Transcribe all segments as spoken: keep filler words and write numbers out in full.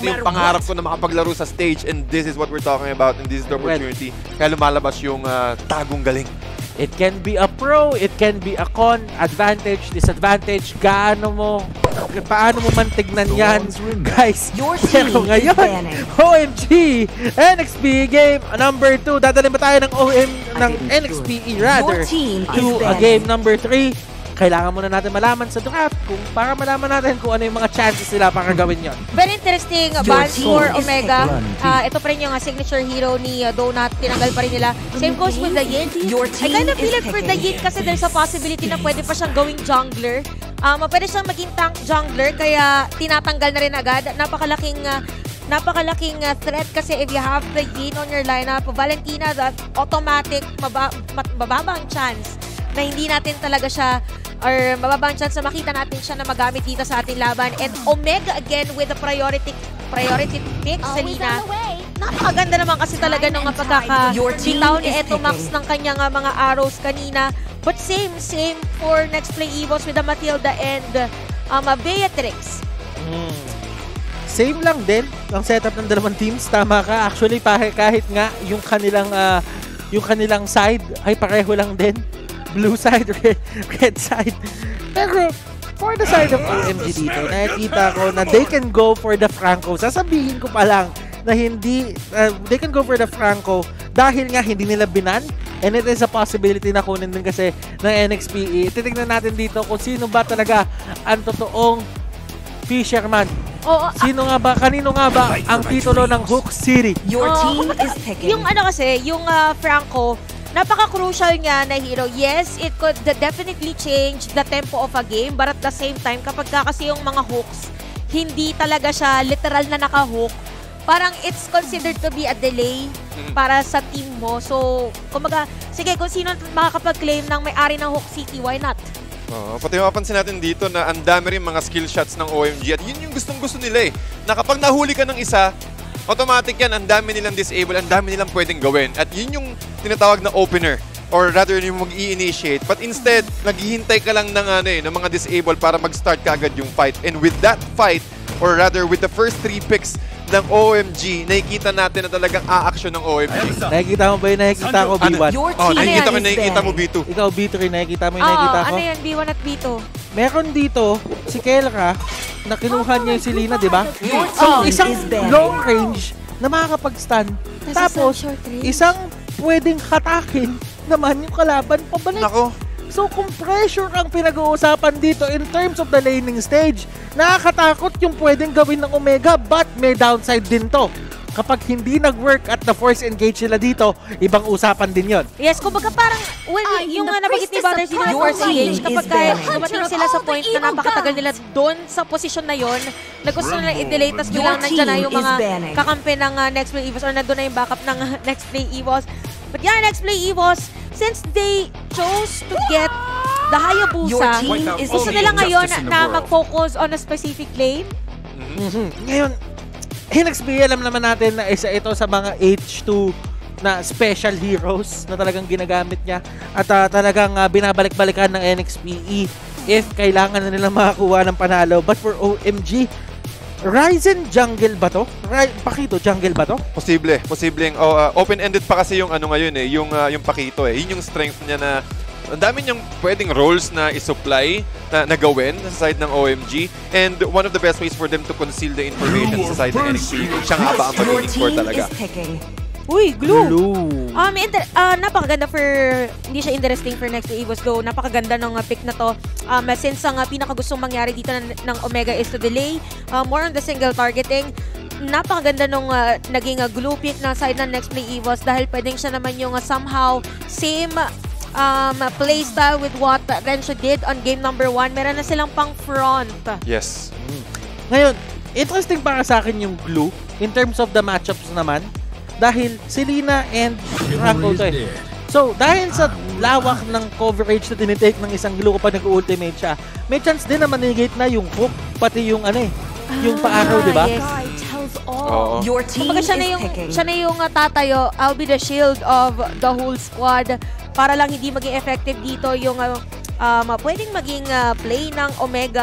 ito yung pangarap ko na makapaglaro sa stage and this is what we're talking about and this is the opportunity. Kaya lumalabas yung uh, tagong galing. It can be a pro, it can be a con, advantage, disadvantage, gaano mo, paano mo man tignan yan, guys. Pero ngayon, O M G, N X P game number two. Dadalhin ba tayo ng O M ng N X P E rather to a game number three? Kailangan muna natin malaman sa draft kung para malaman natin kung ano yung mga chances nila para gawin yon. Very interesting ban for Omega. Uh, ito pa rin yung uh, signature hero ni uh, Donut. Tinanggal pa rin nila. Same goes with the Yin. I kind of feel it for the Yin kasi there's a possibility na pwede pa siyang gawing jungler. Um, pwede siyang maging tank jungler kaya tinatanggal na rin agad. Napakalaking uh, napakalaking uh, threat kasi if you have the Yin on your lineup, Valentina, that automatic maba mababang chance na hindi natin talaga siya or mababang chance na makita natin siya na magamit dito sa ating laban. And Omega again with the priority priority pick, Selena. Napakaganda naman kasi talaga nung pagkaka-bitaw ni Eto Max ng kanyang uh, mga arrows kanina. But same, same for next play Evos with the Matilda and um, Beatrix. Mm. Same lang din ang setup ng dalawang teams. Tama ka. Actually, kahit nga yung kanilang uh, yung kanilang side ay pareho lang din. Blue side, red, red side. Pero for the side of O M G dito, nakikita ko na they can go for the Franco. Sasabihin ko pa lang na hindi, uh, they can go for the Franco dahil nga hindi nila binan. And it is a possibility na kunin din kasi ng N X P E. Titignan natin dito kung sino ba talaga ang totoong Fisherman. Oh, sino nga ba, kanino nga ba ang titulo ng Hook City? Your team oh, is picking. Yung ano kasi, yung uh, Franco, napaka-crucial nga na hero. Yes, it could definitely change the tempo of a game, but at the same time, kapag ka kasi yung mga hooks, hindi talaga siya literal na naka-hook, parang it's considered to be a delay para sa team mo. So, kumbaga, sige, kung sino makakapag-claim ng may-ari ng Hook City, why not? Oh, pati mapapansin natin dito na ang dami rin mga skill shots ng O M G at yun yung gustong-gusto nila eh. Na kapag nahuli ka ng isa, automatic yan, ang dami nilang disable, ang dami nilang pwedeng gawin. At yun yung tinatawag na opener or rather yung mag-i-initiate. But instead, naghihintay ka lang ng, ano, eh, ng mga disable para mag-start ka agad yung fight. And with that fight, or rather with the first three picks ng O M G, nakikita natin na talagang a-action ng O M G. Nakikita mo ba yung nakikita ko, B one? Oh, nakikita ko, nakikita mo, B two. Ikaw, B three, nakikita mo yung nakikita ko? ano yan, B one at B two? Meron dito, si Kelra, na kinuha niya yung si Lina, di ba? So, isang long range na makakapag-stun. Tapos, isang pwedeng hatakin naman yung kalaban pabalik. Nako. So, kung pressure ang pinag-uusapan dito in terms of the laning stage, nakakatakot yung pwedeng gawin ng Omega, but may downside din to. Kapag hindi nag-work at na-force engage sila dito, ibang usapan din yon. Yes, kumbaga parang, well, yung uh, nabanggit ni Butters, yung force engage, kapag kahit dumating sila sa point na napakatagal nila doon sa posisyon na yon, na gusto nila i-delay, tas bilang nandyan na yung mga kakampi ng uh, Next Play Evos or nandun na yung backup ng uh, Next Play Evos. But yeah, Next Play Evos, since they chose to get the Hayabusa, gusto nila ngayon na mag-focus on a specific lane. Mm-hmm. Ngayon, N X P, alam naman natin na isa ito sa mga H two na special heroes na talagang ginagamit niya at uh, talagang uh, binabalik-balikan ng N X P E if kailangan na nila makakuha ng panalo. But for O M G, Ryzen jungle ba to? Ry Pakito, jungle ba to? Posible, posible. Oh, uh, open-ended pa kasi yung ano ngayon eh, yung, uh, yung Pakito eh. Yun yung strength niya na ang dami niyang pwedeng roles na isupply, na, na gawin sa side ng O M G. And one of the best ways for them to conceal the information sa side ng N X P, siya nga ba ang mag-winning core talaga. Uy, glue! glue. Um, uh, napakaganda for, hindi siya interesting for Next to Evos Go. Napakaganda ng uh, pick na to. Um, since ang uh, pinakagustong mangyari dito ng, ng Omega is to delay, uh, more on the single targeting. Napakaganda nung uh, naging uh, glue pick na side ng Next Play Evos dahil pwedeng siya naman yung uh, somehow same um, playstyle with what uh, Rensho did on game number one. Meron na silang pang front. Yes. Mm. Ngayon, interesting para sa akin yung glue in terms of the matchups naman. Dahil si Lina and Franco to eh. So, dahil sa lawak ng coverage na tinitake ng isang glue kapag nag-ultimate siya, may chance din na manigate na yung hook, pati yung ano eh, yung pa-arrow, di ba? Yes. Oh. Your team Kumbaga siya na yung, siya na yung uh, tatayo, I'll be the shield of the whole squad para lang hindi maging effective dito yung uh, um, pwedeng maging uh, play ng Omega.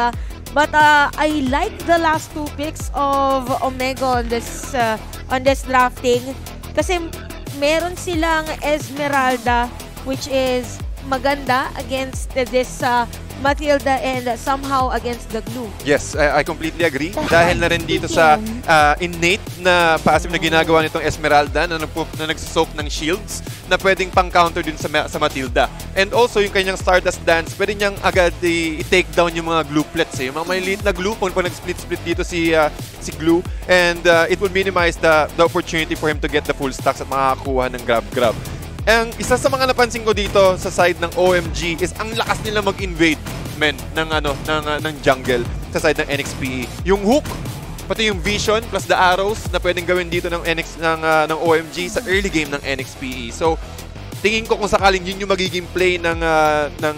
But uh, I like the last two picks of Omega on this uh, on this drafting kasi meron silang Esmeralda which is maganda against this uh, Matilda and somehow against the Glue. Yes, I, I completely agree. Dahil na rin dito sa uh, innate na passive na ginagawa nitong Esmeralda na, na nagsusoak ng shields na pwedeng pang-counter din sa, sa Matilda. And also, yung kanyang Stardust Dance, pwede niyang agad i-take down yung mga Glueplets. Eh. Yung mga maliliit na Glue, kung nag-split-split dito si, uh, si Glue. And uh, it will minimize the, the opportunity for him to get the full stacks at makakakuha ng grab-grab. Ang isa sa mga napansin ko dito sa side ng O M G is ang lakas nila mag-invade men ng ano ng uh, ng jungle sa side ng N X P E. Yung hook pati yung vision plus the arrows na pwedeng gawin dito ng N X ng uh, ng O M G sa early game ng N X P E. So tingin ko kung sakaling yun yung magiging play ng uh, ng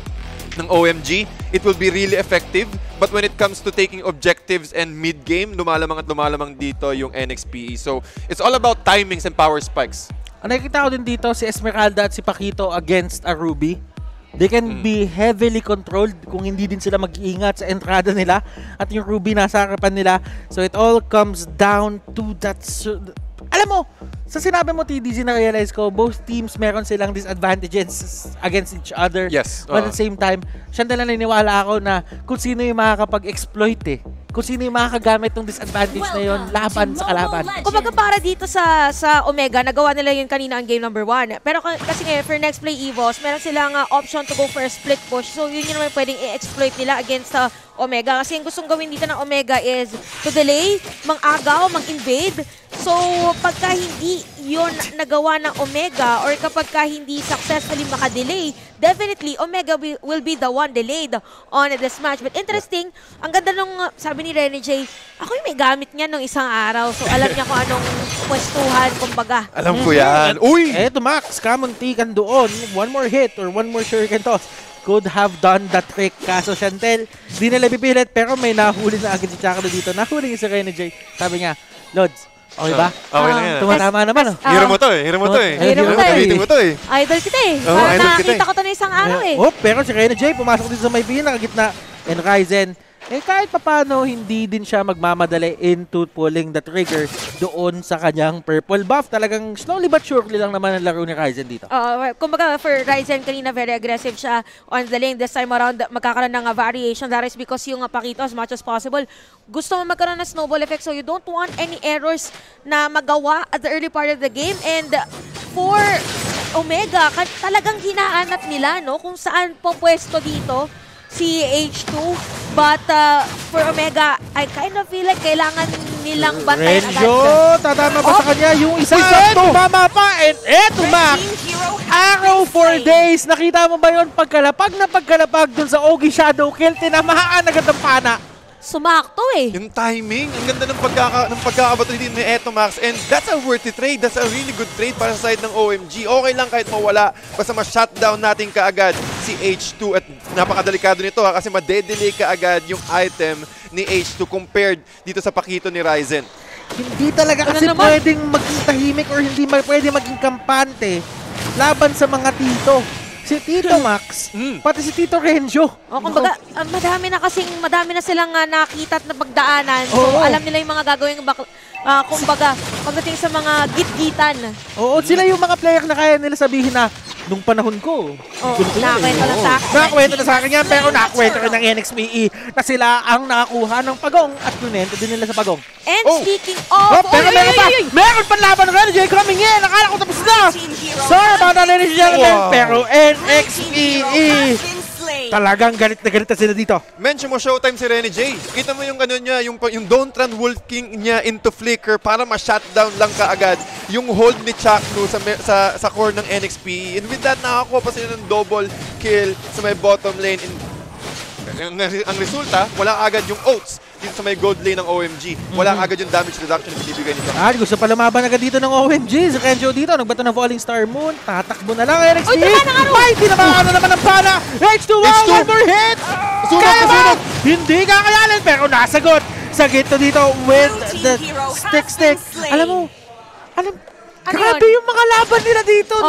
ng O M G, it will be really effective. But when it comes to taking objectives and mid-game, lumalamang at lumalamang dito yung N X P E. So it's all about timings and power spikes. Ang nakikita ko din dito, si Esmeralda at si Paquito against a Ruby. They can mm. be heavily controlled kung hindi din sila mag-iingat sa entrada nila. At yung Ruby nasa harapan nila. So it all comes down to that... Alam mo, sa sinabi mo T D Z na-realize ko, both teams meron silang disadvantages against each other. Yes. But uh. at the same time, siya na naniniwala ako na kung sino yung makakapag-exploit eh. Kung sino yung makakagamit ng disadvantage na yun laban sa kalaban. Kumbaga para dito sa sa Omega, nagawa nila yun kanina ang game number one. Pero kasi ngayon, for next play Evos, meron silang uh, option to go for a split push. So yun yung naman pwedeng i-exploit nila against uh, Omega. Kasi yung gustong gawin dito ng Omega is to delay, mang-agaw, mang-invade. So pagka hindi yun nagawa ng Omega or kapag ka hindi successfully makadelay, definitely Omega will, will be the one delayed on this match. But interesting, ang ganda nung sabi ni Rene J, ako yung may gamit niya nung isang araw. So alam niya kung anong pwestuhan, kumbaga. Alam ko yan. Uy! Eto Max, kamuntikan doon. One more hit or one more shuriken toss could have done that trick. Kaso Chantel, di nila pipilit pero may nahuli na agad si Chakra dito. Nahuli si Rene J. Sabi niya, Lods, okay ba? Okay lang yan. Tumatama naman, oh. Hero mo to eh. Hero mo to eh. Hero mo to eh. Gamitin mo to eh. Idol kita eh. Oh, Parang idol kita nakakita eh. ko to na isang araw eh. Oh, pero si Rene J, pumasok dito sa may pin, nakagitna. And Ryzen, eh kahit papano, hindi din siya magmamadali into pulling the trigger doon sa kanyang purple buff. Talagang slowly but surely lang naman ang laro ni Ryzen dito. Uh, kumbaga, for Ryzen, kanina very aggressive siya on the lane. This time around, magkakaroon ng uh, variation. That is because yung uh, Paquito, as much as possible, gusto mo magkaroon ng snowball effect. So you don't want any errors na magawa at the early part of the game. And for Omega, talagang hinahanap nila no kung saan po pwesto dito si H two. But uh, for Omega, I kind of feel like kailangan nilang bantayan agad. Renjo, tatama ba sa kanya yung isa? Isa tumama pa. And eto Max, Arrow for days. Nakita mo ba yun? Pagkalapag na pagkalapag dun sa Ogi Shadow Kill, tinamaan agad ang pana. Sumakto eh. Yung timing, ang ganda ng, pagkaka, ng pagkakabato din ni Eto Max. And that's a worthy trade. That's a really good trade para sa side ng O M G. Okay lang kahit mawala. Basta ma-shutdown natin kaagad si H two. At napakadelikado nito ha, kasi madedelay kaagad yung item ni H two compared dito sa Paquito ni Ryzen. Hindi talaga ano kasi naman? pwedeng maging tahimik or hindi pwedeng maging kampante laban sa mga tito. Si Tito Max, mm. pati si Tito Renjo. O, kumbaga, uh, madami na kasing, madami na silang uh, nakita at napagdaanan. So, Oo. alam nila yung mga gagawing, bak uh, kumbaga, pagdating sa mga git-gitan. Oo, sila yung mga player na kaya nila sabihin na, nung panahon ko, Oo, nakakwento na sa akin. Nakakwento na sa akin yan, pero nakakwento rin ng N X P E na sila ang nakakuha ng pagong at kunento din nila sa pagong. And Oh. speaking of... Oh, pero Oy, meron oy, pa! oy, oy! Meron pa laban ng Rene J coming in! Akala ko tapos na! Sorry about that, ladies and gentlemen, Wow. pero N X P E talagang galit na galit na sila dito. Mention mo showtime si Rene J. Kita mo yung ano niya, yung, yung don't run Wolf King niya into flicker para ma-shutdown lang kaagad yung hold ni Chaknu sa, sa, sa core ng N X P E. And with that, nakakuha pa sila ng double kill sa may bottom lane. And, ang, ang resulta, wala agad yung Oats dito sa may gold lane ng O M G. Wala agad yung damage reduction na binibigay nito. Ah, gusto pa lumaban agad dito ng O M G. Si Renjo dito, nagbato ng Falling Star Moon. Tatakbo na lang N X P E. Oy, tama na, ano? Ay, tinamaan na naman ng pana. H two, wow, H two. one more hit. Sunog, Kaya ba? sunog. Hindi kakayanin, pero nasagot. Sa gito dito with the stick stick. Alam mo, alam, Ano grabe yun? yung mga laban nila dito, Oh. no?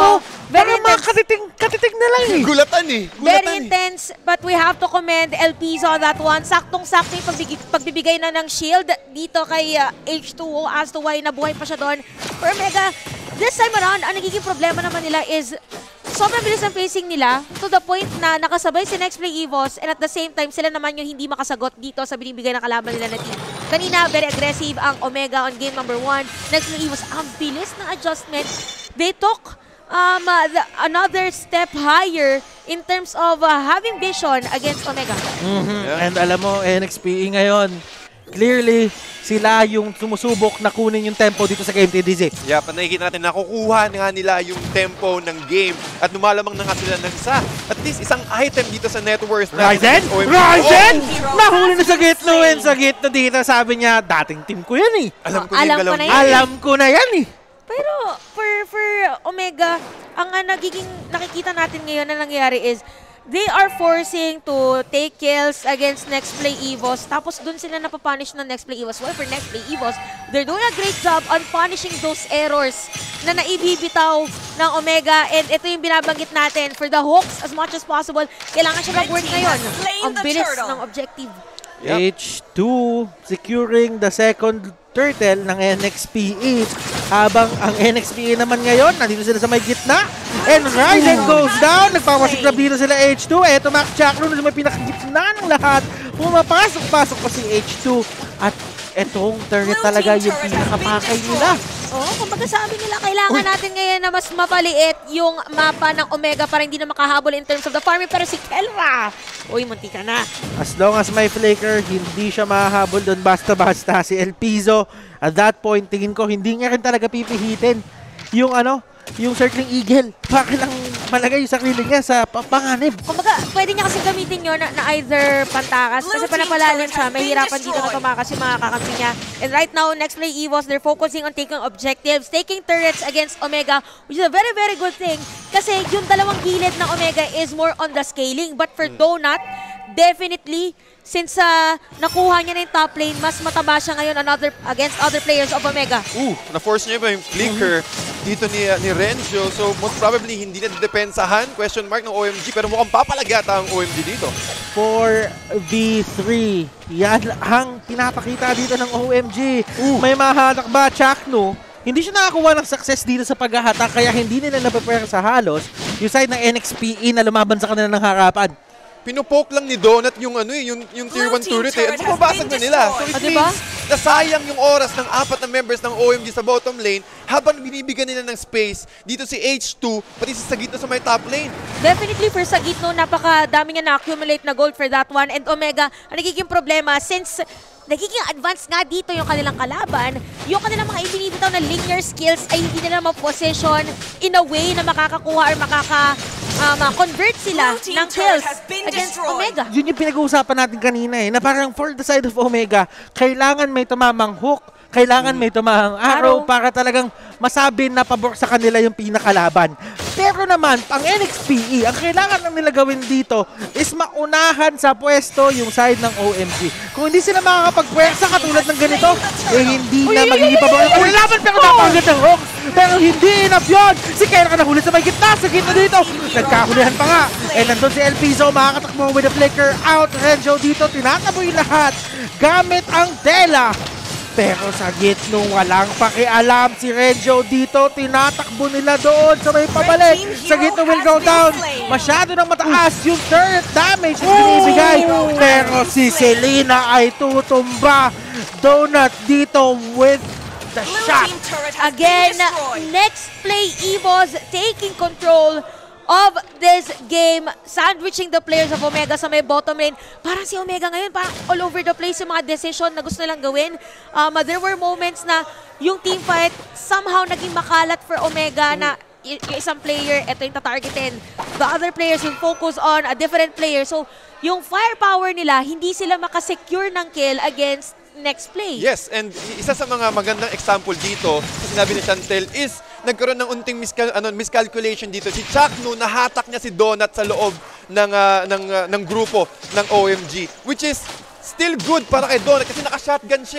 Very Parang mga intense. katiting, katiting na lang eh. Gulatan eh. Gulatan Very eh. intense, but we have to commend El Piso on that one. Saktong-sakto yung pagbibigay, pagbibigay na ng shield dito kay uh, H two O as to why nabuhay pa siya doon. For Omega, this time around, ang nagiging problema naman nila is sobrang bilis ang pacing nila to the point na nakasabay si Next Play Evos and at the same time, sila naman yung hindi makasagot dito sa binibigay ng kalaban nila na team. Kanina, very aggressive ang Omega on game number one. Next Play Evos, ang bilis ng adjustment. They took um, uh, the, another step higher in terms of uh, having vision against Omega. Mhm. Yeah. And alam mo, N X P E ngayon, clearly, sila yung sumusubok na kunin yung tempo dito sa game T D Z. Yeah, pa nakikita natin, nakukuha nga nila yung tempo ng game at lumalamang na nga sila ng isa. At least isang item dito sa net worth na Ryzen? O M G. Ryzen! Oh! Nahuli na sa gitna, win sa gitna dito. Sabi niya, dating team ko yan eh. Alam ko Oh, na alam yung ko galaw na niya. yan. Alam ko na yan eh. Pero for for Omega, ang uh, nagiging nakikita natin ngayon na nangyayari is they are forcing to take kills against Next Play Evos. Tapos dun sila napapunish ng Next Play Evos. Well, for Next Play Evos, they're doing a great job on punishing those errors na naibibitaw ng Omega. And ito yung binabanggit natin. For the hooks, as much as possible, kailangan siya mag-work ngayon. Ang bilis ng objective. Yep. H two securing the second turtle ng N X P E. Habang ang N X P E naman ngayon, nandito sila sa may gitna. And Ryzen goes down. Nagpapasiklab dito sila H two. Eto Max Chakro na sa may pinakagitna ng lahat. Pumapasok-pasok pa si H two. At etong turret talaga yung pinakapakay nila. Oo, kumbaga sabi nila, kailangan natin ngayon na mas mapaliit yung mapa ng Omega para hindi na makahabol in terms of the farming. Pero si Kelra, uy, munti ka na. As long as may flicker, hindi siya mahahabol doon basta-basta. Si El Piso, at that point, tingin ko, hindi niya rin talaga pipihitin yung ano, yung circling eagle. Bakit lang malagay yung sarili niya sa panganib? Kumbaga, pwede niya kasi gamitin yun na, na either pantakas. Kasi pa napalalim siya, mahirapan dito na tumakas yung mga kakampi niya. And right now, Next Play Evos, they're focusing on taking objectives, taking turrets against Omega, which is a very, very good thing. Kasi yung dalawang gilid ng Omega is more on the scaling. But for Donut, definitely, since uh, nakuha niya na yung top lane, mas mataba siya ngayon another, against other players of Omega. Uh, na-force niya ba yung flicker dito ni, uh, ni Renzo. So, most probably, hindi na depensahan, question mark ng O M G. Pero mukhang papalagata ang O M G dito. four v three. Yan ang pinapakita dito ng O M G. Uh. May mahatak ba, Chakno? Hindi siya nakakuha ng success dito sa paghahatak, kaya hindi nila napaprepare sa halos yung side ng N X P E na lumaban sa kanila ng harapan. Pinopoke lang ni Donut yung ano eh, yung, yung tier one turret eh. At bumabasag na nila. So it Ah, diba? means nasayang yung oras ng apat na members ng O M G sa bottom lane habang binibigyan nila ng space dito si H two pati si Sagitno sa may top lane. Definitely for Sagitno, napakadami nga na-accumulate na gold for that one. And Omega, ang nagiging problema, since nagiging advanced nga dito yung kanilang kalaban, yung kanilang mga ibinibitaw na linear skills ay hindi nila ma-position in a way na makakakuha or makaka um, convert sila ng kills against Omega. Yun yung pinag-uusapan natin kanina eh, na parang for the side of Omega, kailangan may tumamang hook, kailangan may tumahang arrow Arrow. para talagang masabi na pabor sa kanila yung pinakalaban. Pero naman, ang N X P E, ang kailangan lang nila gawin dito is maunahan sa pwesto yung side ng O M G. Kung hindi sila makakapagpwersa katulad ng ganito, eh hindi na magiging pabor ang laban, pero napagod ng hook. Pero hindi enough yun. Si Kera ka nahuli sa may gitna, sa gitna dito. Nagkahulihan pa nga. Eh nandun si El Piso, makakatakbo with a flicker out. Renzo dito, tinataboy lahat gamit ang tela. Pero sa gitno, walang pakialam si Renzo dito. Tinatakbo nila doon sa may pabalik. Sa gitno will go down. Masyado nang mataas yung turret damage na binibigay. Pero si Selena ay tutumba. Donut dito with the shot. Again, Next Play Evos taking control of this game, sandwiching the players of Omega sa may bottom lane. Parang si Omega ngayon, parang all over the place yung mga decision na gusto nilang gawin. Um, there were moments na yung team fight somehow naging makalat for Omega na y- yung isang player, ito yung tatargetin. The other players will focus on a different player. So, yung firepower nila, hindi sila makasecure ng kill against Next Play. Yes, and isa sa mga magandang example dito, sa sinabi ni Chantel, is nagkaroon ng unting miscal ano, miscalculation dito. Si Chakno, nahatak niya si Donut sa loob ng, uh, ng, uh, ng grupo ng O M G, which is still good para kay Donut kasi naka-shotgun siya eh.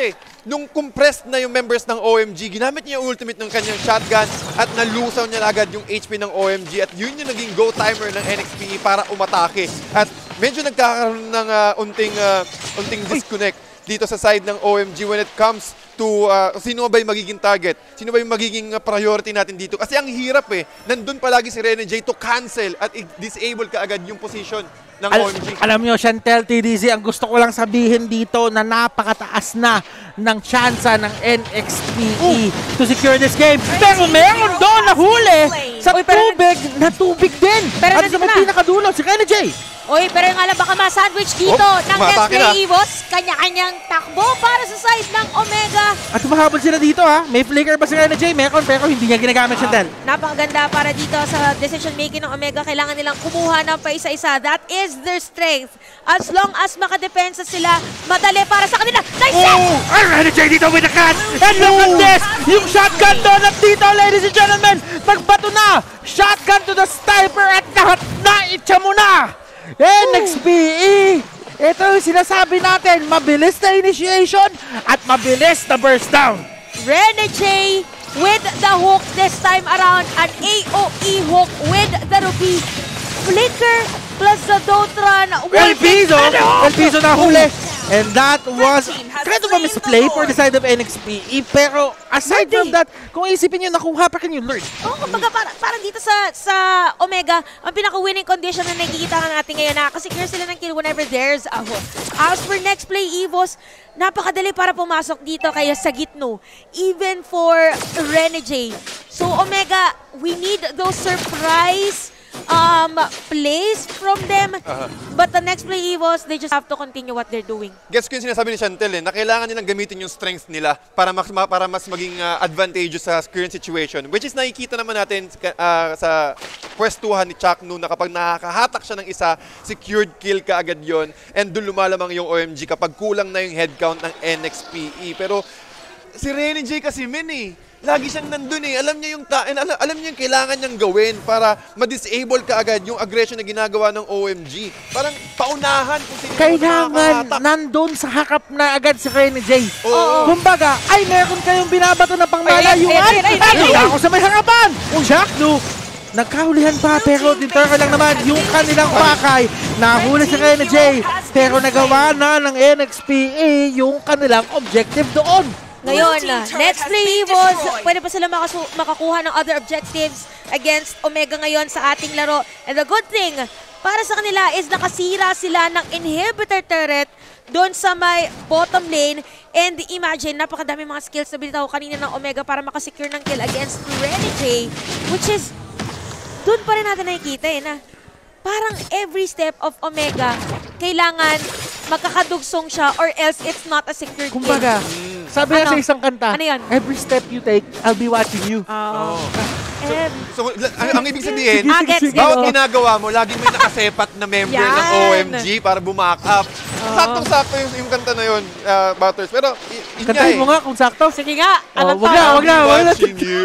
nung compressed na yung members ng O M G, ginamit niya yung ultimate ng kanyang shotgun at nalusaw niya agad yung H P ng O M G at yun yung naging go timer ng N X P E para umatake. At medyo nagkakaroon ng uh, unting, uh, unting disconnect dito sa side ng O M G when it comes to uh, sino ba yung magiging target, sino ba yung magiging uh, priority natin dito. Kasi ang hirap eh, nandun palagi si Renegade to cancel at i-disable ka agad yung position ng Al O M G. Alam nyo, Chantel T D Z, ang gusto ko lang sabihin dito na napakataas na ng tsansa ng N X P E to secure this game. Pero meron doon na huli sa tubig na tubig din. Pero At sa nandito na. pinakadulo, si Renegade. Uy, pero yung alam, baka ma-sandwich dito Oh, ng umatake Nestle na. Evos. Kanya-kanyang takbo para sa side ng Omega. At tumahabol sila dito ha. May flicker pa si Renegade, meron pero hindi niya ginagamit, Chantel. Napakaganda para dito sa decision making ng Omega. Kailangan nilang kumuha ng paisa-isa. That is their strength. As long as makadepensa sila, madali para sa kanila. Nice shot! Oh! Ang Renegade dito with the cat! And look at this! Yung shotgun donut dito, ladies and gentlemen! Nagbato na! Shotgun to the sniper at lahat na itcha mo na! N X P E! Ito yung sinasabi natin, mabilis na initiation at mabilis na burst down. Renegade with the hook this time around. An A O E hook with the Ruby. Flicker plus the Dotron. El Piso! El Piso na huli! And that was kind of a misplay for the side of N X P E. Pero aside from that, kung isipin nyo, nakuha pa rin yung Lord. Oo, oh, kumbaga para, parang dito sa sa Omega, ang pinaka-winning condition na nakikita nga natin ngayon, nakasecure sila ng kill whenever there's a hook. As for next play, Evos, napakadali para pumasok dito kaya sa gitno. Even for Renegade. So Omega, we need those surprise um plays from them. Uh-huh. But the next play, Evos, they just have to continue what they're doing. Gets ko yung sinasabi ni Chantel eh, na kailangan nilang gamitin yung strengths nila para mas, para mas maging uh, advantageous sa current situation. Which is nakikita naman natin uh, sa pwestuhan ni Chuck noon na kapag nakakahatak siya ng isa, secured kill ka agad yon. And doon lumalamang yung O M G kapag kulang na yung headcount ng N X P E. Pero si Renegade kasi min eh. Lagi siyang nandun eh. Alam niya yung ta alam, alam niya yung kailangan niyang gawin para ma-disable ka agad yung aggression na ginagawa ng O M G. Parang paunahan kung sino Kailangan nakakahatak. nandun sa hakap na agad si Renegade. Oo. Kumbaga, ay meron kayong binabato na pangmalayuan. Ay, ay, ay, ay, ay, Ano ay. ako sa may harapan? O Jack, no? Nagkahulihan pa pero dito ka lang naman yung kanilang pakay. Nahuli si Renegade pero nagawa na ng N X P E yung kanilang objective doon. Ngayon, next play, Evos, pwede pa sila makasu- makakuha ng other objectives against Omega ngayon sa ating laro. And the good thing, para sa kanila is nakasira sila ng inhibitor turret doon sa may bottom lane. And imagine, napakadami mga skills na binitaw kanina ng Omega para makasecure ng kill against Renegade, which is, doon pa rin natin nakikita eh, na parang every step of Omega, kailangan magkakadugsong siya or else it's not a secured kill. Kumbaga, sabi nga Ano? sa isang kanta, Ano yan? every step you take, I'll be watching you. Oo. Oo. And, So, ang, ang ibig sabihin, Ah, gets, gets. bawat ginagawa mo, laging may nakasepat na member Yan. ng O M G para bumack up. Saktong-sakto yung, yung kanta na yun, uh, Butters. Pero, y- yun nga Kantahin eh. mo nga kung sakto. sige nga, Oh, anong wag na, tawag? wag na, wag na. Watching you.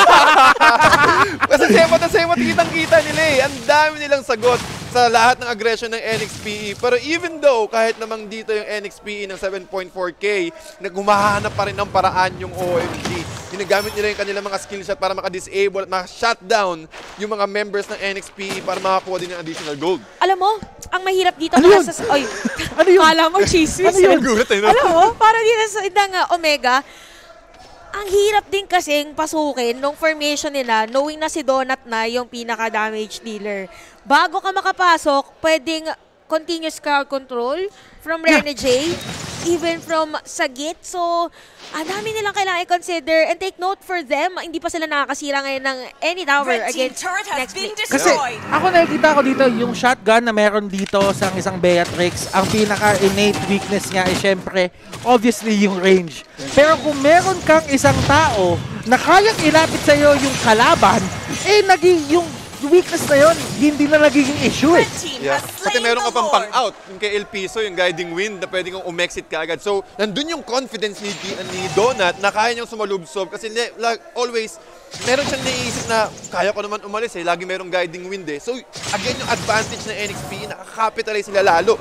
Kasi sepat na sepat, kitang-kita nila eh. Ang dami nilang sagot sa lahat ng aggression ng N X P E. Pero even though, kahit namang dito yung N X P E ng seven point four K, naghumahanap pa rin ng paraan yung O M G. Ginagamit nila yung kanilang mga skill shot para maka-disable at maka-shutdown yung mga members ng N X P E para makakuha din ng additional gold. Alam mo, ang mahirap dito Ano na yun? sa... Oy, Ano yun? kala mo chismis. Ano yun? Gulat eh, no? Alam mo, para dito sa idang uh, Omega, ang hirap din kasing pasukin nung formation nila knowing na si Donut na yung pinaka-damage dealer. Bago ka makapasok, pwedeng continuous crowd control from Renegade, even from Sagit. So, ang dami nilang kailangan i-consider and take note for them. Hindi pa sila nakakasira ngayon ng any tower Red team against turret has next been play. Kasi destroyed. ako nakikita ko dito yung shotgun na meron dito sa isang Beatrix. Ang pinaka-innate weakness niya ay syempre, obviously yung range. Pero kung meron kang isang tao na kayang ilapit sa'yo yung kalaban, eh naging yung weakness na yun, hindi na nagiging issue eh. Red team Yeah. has Pati slain meron the ka pang Lord. pang-out. Yung kay El Piso, yung guiding wind na pwede kang umexit ka agad. So, nandun yung confidence ni, ni Donut na kaya niyang sumalubsob. Kasi like, always, meron siyang naiisip na kaya ko naman umalis eh. Lagi merong guiding wind eh. So, again, yung advantage ng N X P, nakakapitalize sila lalo.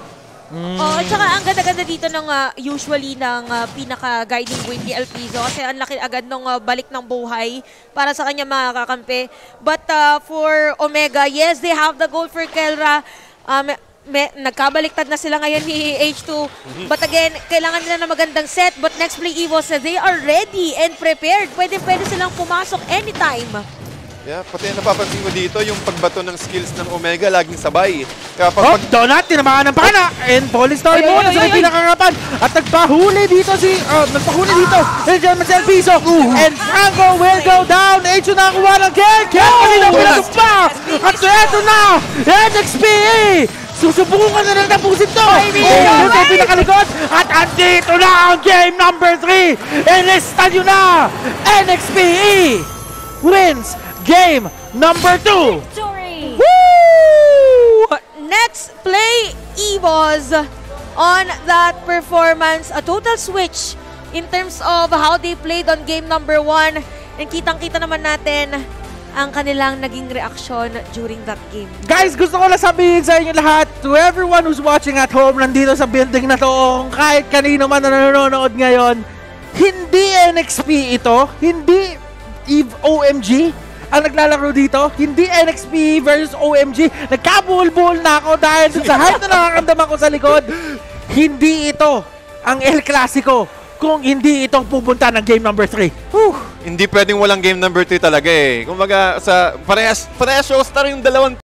Mm. Oh, at saka ang ganda-ganda dito ng uh, usually ng uh, pinaka-guiding buoy ni El Piso kasi ang laki agad ng uh, balik ng buhay para sa kanya mga kakampi. But uh, for Omega, yes, they have the goal for Kelra. Um, may, nagkabaliktad na sila ngayon ni H two. But again, kailangan nila ng magandang set. But next play Evos, they are ready and prepared. Pwede-pwede silang pumasok anytime. Yeah, pati napapansin ko dito, yung pagbato ng skills ng Omega laging sabay. Kaya pag, Oh, pag Donut, tinamaan ng pana. And Police Story Ay, muna ay, sa ay, may pinakangarapan. At nagpahuli dito si, uh, nagpahuli dito. Si German Cell Piso. And Franco will go down. H na nakuha ng kill. Kill kanina pinasok pa. At eto na, N X P E. Susubukan na lang tapusin to. Ayun na pinakalikot. At andito na ang game number three. Enlista nyo na. N X P E wins game number two. Victory! Woo! Next play, Evos on that performance. A total switch in terms of how they played on game number one. And kitang-kita naman natin ang kanilang naging reaksyon during that game. Guys, gusto ko lang sabihin sa inyo lahat, to everyone who's watching at home, nandito sa building na to, kahit kanino man na nanonood ngayon, hindi N X P ito, hindi Eve O M G ang naglalaro dito, hindi N X P versus O M G. Nagkabuhol-buhol na ako dahil sa hype na nakakamdaman ko sa likod. Hindi ito ang El Clasico kung hindi itong pupunta ng game number three. Whew. hindi pwedeng walang game number three talaga eh. Kumbaga, sa parehas, parehas showstar yung dalawang